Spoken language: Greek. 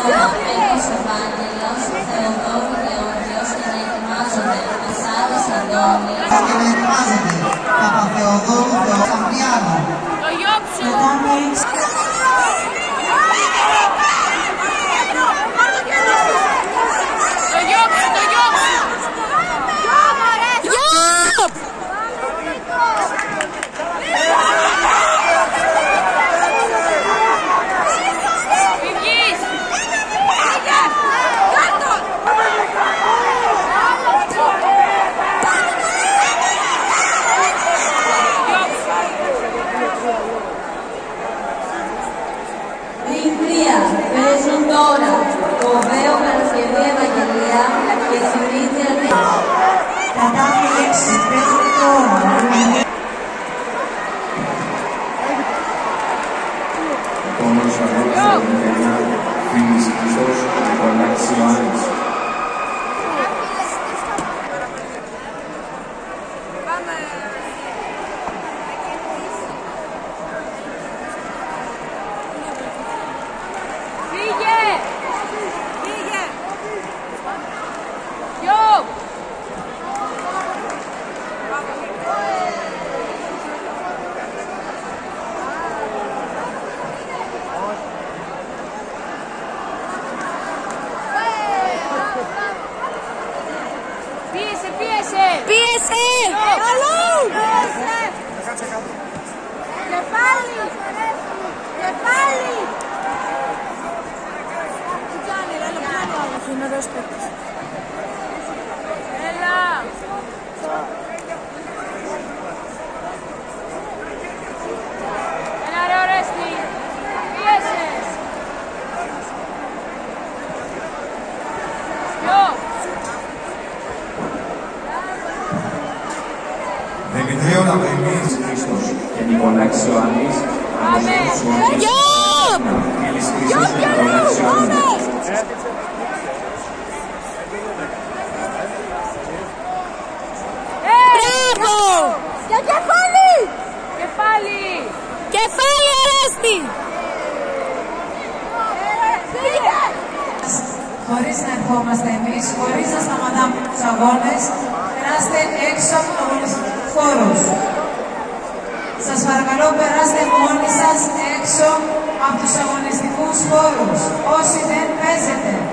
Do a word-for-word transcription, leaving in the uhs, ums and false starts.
Πέτρος Ευάγγελος, Θεοδόρου Γεώργιος και να ετοιμάζονται Ασάδης Αντώνης. Και να ετοιμάζονται Παπαθεοδόρου Θεοσαμπριάνου. Το γιόψου! Το γιόψου, το γιόψου! Γιόπ! Φυγείς! Τρία παίζουν τώρα Κοβέο Παρασκευή Ευαγγελία και Σιμνίτια Νέα. Κατάμι έξι παίζουν τώρα. Πόνος αγώνας Ευαγγελία, Φίνης Χρυσός, Νικολάκης Ιωάννης. Φύγε! Φύγε! Γιόπ! Πίεσε, πίεσε! Πίεσε! Αλλού! Και πάλι! Και πάλι! Είναι ωραίος παίκτης. Έλα! Έλα ρε Ορέστη! Πίεσες! Ποιο! Δημητρίου Ναυριμής Χρήστος και Νικολάκης Ιωάννης. Πάμε! Γιόπ! Φίνης Χρυσός και Νικολάκης Ιωάννης. Μπράβο! Και κεφάλι! Κεφάλι! Κεφάλι Ορέστη! Χωρίς να ερχόμαστε εμείς, χωρίς να σταματάμε τους αγώνες, περάστε έξω από τους αγωνιστικούς χώρους. Σας παρακαλώ, περάστε μόνοι σας έξω από τους αγωνιστικούς χώρους. Όσοι δεν παίζετε.